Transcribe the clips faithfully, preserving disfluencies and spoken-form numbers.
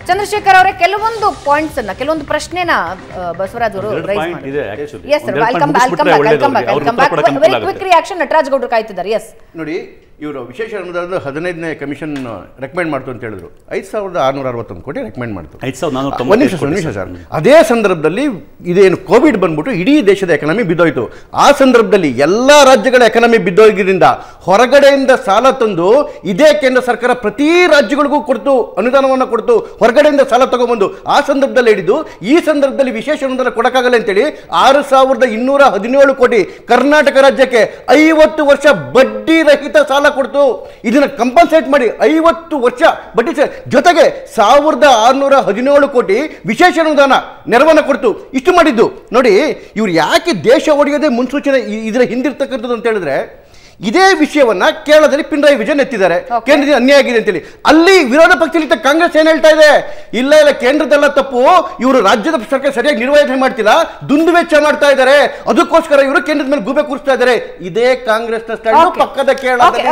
ಚಂದ್ರಶೇಖರ್ ಅವರೇ ಕೆಲವೊಂದು ಪಾಯಿಂಟ್ಸ್ ಅನ್ನ ಕೆಲವೊಂದು ಪ್ರಶ್ನೆನ ಬಸವರಾಜ್ ಅವರು ರೈಸ್ ಮಾಡಿದ್ದಾರೆ. Yes sir, welcome back welcome back welcome back welcome back. Very quick reaction Nataraj ಗೌಡ್ರು ಕಾಯ್ತಿದ್ದಾರೆ. ಎಸ್ ನೋಡಿ, ಇವರು ವಿಶೇಷ ಅನುದಾನದ ಹದಿನೈದನೇ ಕಮಿಷನ್ ರೆಕಮೆಂಡ್ ಮಾಡ್ತು ಅಂತ ಹೇಳಿದ್ರು. ಐದು ಸಾವಿರದ ಆರುನೂರ ಅರವತ್ತೊಂದು ಕೋಟಿ ರೆಕಮೆಂಡ್ ಮಾಡ್ತು. ಒಂದು ನಿಮಿಷ ಒಂದು ನಿಮಿಷ ಸರ್. ಅದೇ ಸಂದರ್ಭದಲ್ಲಿ ಇದೇನು ಕೋವಿಡ್ ಬಂದ್ಬಿಟ್ಟು ಇಡೀ ದೇಶದ ಎಕನಾಮಿ ಬಿದ್ದೋಯ್ತು. ಆ ಸಂದರ್ಭದಲ್ಲಿ ಎಲ್ಲ ರಾಜ್ಯಗಳ ಎಕನಾಮಿ ಬಿದ್ದೋಗಿದ್ದರಿಂದ ಹೊರಗಡೆಯಿಂದ ಸಾಲ ತಂದು ಇದೇ ಕೇಂದ್ರ ಸರ್ಕಾರ ಪ್ರತಿ ರಾಜ್ಯಗಳಿಗೂ ಕೊಡ್ತು, ಅನುದಾನವನ್ನು ಕೊಡ್ತು, ಹೊರಗಡೆಯಿಂದ ಸಾಲ ತಗೊಂಡ್ಬಂದು ಆ ಸಂದರ್ಭದಲ್ಲಿ ಹಿಡಿದು ಈ ಸಂದರ್ಭದಲ್ಲಿ ವಿಶೇಷ ಅನುದಾನ ಕೊಡಕ್ಕಾಗಲ್ಲ ಅಂತೇಳಿ ಆರು ಸಾವಿರದ ಇನ್ನೂರ ಹದಿನೇಳು ಕೋಟಿ ಕರ್ನಾಟಕ ರಾಜ್ಯಕ್ಕೆ ಐವತ್ತು ವರ್ಷ ಬಡ್ಡಿ ರಹಿತ ಸಾಲ ಕೊಡ್ತು. ಇದನ್ನ ಕಂಪನ್ಸೇಟ್ ಮಾಡಿ ಐವತ್ತು ವರ್ಷ ಬಡ್ಡಿ ಜೊತೆಗೆ ಸಾವಿರದ ಆರುನೂರ ಹದಿನೇಳು ಕೋಟಿ ವಿಶೇಷ ಅನುದಾನ ನೆರವನ್ನು ಕೊಡ್ತು. ಇಷ್ಟು ಮಾಡಿದ್ದು ನೋಡಿ, ಇವ್ರು ಯಾಕೆ ದೇಶ ಒಡೆಯೋದೇ ಮುನ್ಸೂಚನೆ ಇದರ ಹಿಂದಿರ್ತಕ್ಕಂಥದ್ದು ಅಂತ ಹೇಳಿದ್ರೆ, ಇದೇ ವಿಷಯವನ್ನ ಕೇರಳದಲ್ಲಿ ಪಿಣರಾಯಿ ವಿಜಯನ್ ಎತ್ತಿದ್ದಾರೆ. ಕೇಂದ್ರದಿಂದ ಅನ್ಯಾಯ ಆಗಿದೆ ಅಂತೇಳಿ. ಅಲ್ಲಿ ವಿರೋಧ ಪಕ್ಷದಲ್ಲಿ ಕಾಂಗ್ರೆಸ್ ಏನ್ ಹೇಳ್ತಾ ಇದೆ, ಇಲ್ಲ ಇಲ್ಲ ಕೇಂದ್ರದೆಲ್ಲ ತಪ್ಪು, ಇವರು ರಾಜ್ಯದ ಸರ್ಕಾರ ಸರಿಯಾಗಿ ನಿರ್ವಹಣೆ ಮಾಡ್ತಿಲ್ಲ, ದುಂದು ವೆಚ್ಚ ಮಾಡ್ತಾ ಇದ್ದಾರೆ, ಅದಕ್ಕೋಸ್ಕರ ಇವರು ಕೇಂದ್ರದ ಮೇಲೆ ಗೂಬೆ ಕೂರಿಸ್ತಾ ಇದ್ದಾರೆ. ಇದೇ ಕಾಂಗ್ರೆಸ್ ಪಕ್ಕದ ಕೇರಳದಲ್ಲಿ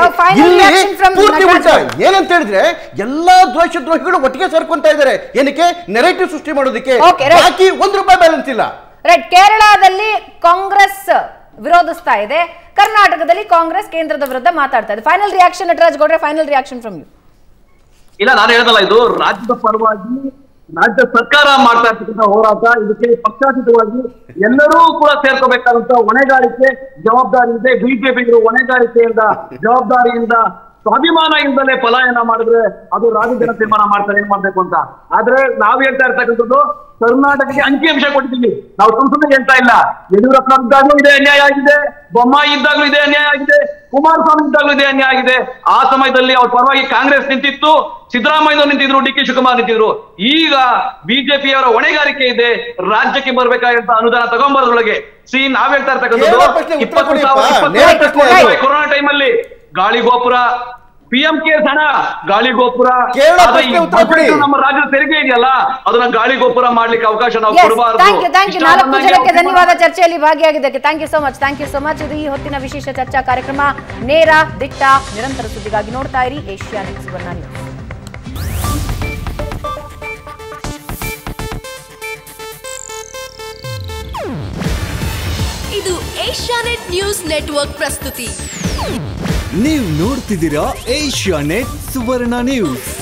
ಪೂರ್ತಿ ಉಲ್ಟಾ. ಏನಂತ ಹೇಳಿದ್ರೆ ಎಲ್ಲಾ ದ್ವೇಷ ದ್ರೋಹಿಗಳು ಒಟ್ಟಿಗೆ ಸೇರ್ಕೊಂತಾ ಇದ್ದಾರೆ. ಏನಕ್ಕೆ? ನೆರೇಟಿವ್ ಸೃಷ್ಟಿ ಮಾಡೋದಕ್ಕೆ. ಬಾಕಿ ಒಂದು ರೂಪಾಯಿ ಬ್ಯಾಲೆನ್ಸ್ ಇಲ್ಲ. ರೈಟ್. ಕೇರಳದಲ್ಲಿ ಕಾಂಗ್ರೆಸ್ ವಿರೋಧಿಸ್ತಾ ಇದೆ, ಕರ್ನಾಟಕದಲ್ಲಿ ಕಾಂಗ್ರೆಸ್ ಕೇಂದ್ರದ ವಿರುದ್ಧ ಮಾತಾಡ್ತಾ ಇದೆ. ಫೈನಲ್ ರಿಯಾಕ್ಷನ್ ನಟರಾಜ್ ಗೌಡ್ರೆ, ಫೈನಲ್ ರಿಯಾಕ್ಷನ್ ಫ್ರಮ್ ಯು. ಇಲ್ಲ, ನಾನು ಹೇಳದಲ್ಲ, ಇದು ರಾಜ್ಯದ ಪರವಾಗಿ ರಾಜ್ಯ ಸರ್ಕಾರ ಮಾಡ್ತಾ ಇರ್ತಕ್ಕಂಥ ಹೋರಾಟ. ಇದಕ್ಕೆ ಪಕ್ಷಾತೀತವಾಗಿ ಎಲ್ಲರೂ ಕೂಡ ಸೇರ್ಕೋಬೇಕಾದಂತ ಹೊಣೆಗಾರಿಕೆ, ಜವಾಬ್ದಾರಿ ಇದೆ. ಬಿಜೆಪಿ ಹೊಣೆಗಾರಿಕೆಯಿಂದ, ಜವಾಬ್ದಾರಿಯಿಂದ, ಸ್ವಾಭಿಮಾನದಿಂದಲೇ ಪಲಾಯನ ಮಾಡಿದ್ರೆ ಅದು ರಾಜ್ಯ ಜನ ತೀರ್ಮಾನ ಮಾಡ್ತಾರೆ ಏನ್ ಮಾಡ್ಬೇಕು ಅಂತ. ಆದ್ರೆ ನಾವ್ ಹೇಳ್ತಾ ಇರ್ತಕ್ಕಂಥದ್ದು ಕರ್ನಾಟಕಕ್ಕೆ ಅಂಕಿಅಂಶ ಕೊಟ್ಟಿದ್ದೀವಿ. ನಾವು ಸುಮ್ ಸುಮ್ಮನೆ ಹೇಳ್ತಾ ಇಲ್ಲ. ಯಡಿಯೂರಪ್ಪ ಇದ್ದಾಗಲೂ ಇದೇ ಅನ್ಯಾಯ ಆಗಿದೆ, ಬೊಮ್ಮಾಯಿ ಇದ್ದಾಗಲೂ ಇದೇ ಅನ್ಯಾಯ ಆಗಿದೆ, ಕುಮಾರಸ್ವಾಮಿ ಇದ್ದಾಗಲೂ ಇದೇ ಅನ್ಯಾಯ ಆಗಿದೆ. ಆ ಸಮಯದಲ್ಲಿ ಅವ್ರ ಪರವಾಗಿ ಕಾಂಗ್ರೆಸ್ ನಿಂತಿತ್ತು, ಸಿದ್ದರಾಮಯ್ಯ ನಿಂತಿದ್ರು, ಡಿ ಕೆ ಶಿವಕುಮಾರ್ ನಿಂತಿದ್ರು. ಈಗ ಬಿಜೆಪಿಯವರ ಹೊಣೆಗಾರಿಕೆ ಇದೆ, ರಾಜ್ಯಕ್ಕೆ ಬರ್ಬೇಕಾದಂತ ಅನುದಾನ ತಗೊಂಬರೋದ್ರೊಳಗೆ. ಸಿ ನಾವ್ ಹೇಳ್ತಾ ಇರ್ತಕ್ಕಂಥದ್ದು ಇಪ್ಪತ್ತು ಸಾವಿರ ಕೊರೋನಾ ಟೈಮಲ್ಲಿ ಗಾಳಿ ಗೋಪುರ, ಪಿ ಎಂ ಕೇರ್ಸ್ ಹಣ, ಗಾಳಿ ಗೋಪುರ, ನಮ್ಮ ರಾಜ್ಯದ ತೆರಿಗೆ ಇದೆಯಲ್ಲ ಅದನ್ನ ಗಾಳಿ ಗೋಪುರ ಮಾಡ್ಲಿಕ್ಕೆ ಅವಕಾಶ ನಾವು ಕೊಡಬಾರದು. ನಾಲ್ಕು ಜನಕ್ಕೆ ಧನ್ಯವಾದ ಚರ್ಚೆಯಲ್ಲಿ ಭಾಗಿಯಾಗಿದ್ದಕ್ಕೆ. Thank you so much thank you so much. ಇದು ಈ ಹೊತ್ತಿನ ವಿಶೇಷ ಚರ್ಚಾ ಕಾರ್ಯಕ್ರಮ. ನೇರ, ದಿಟ್ಟ, ನಿರಂತರ ಸುದ್ದಿಗಾಗಿ ನೋಡ್ತಾ ಇರಿ ಏಷ್ಯಾನೆಟ್ ಸುವರ್ಣ ನ್ಯೂಸ್. ಇದು ಏಷ್ಯಾನೆಟ್ ನ್ಯೂಸ್ ನೆಟ್ವರ್ಕ್ ಪ್ರಸ್ತುತಿ. ನೀವು ನೋಡ್ತಿದ್ದೀರಾ ಏಷ್ಯಾನೆಟ್ ಸುವರ್ಣ ನ್ಯೂಸ್.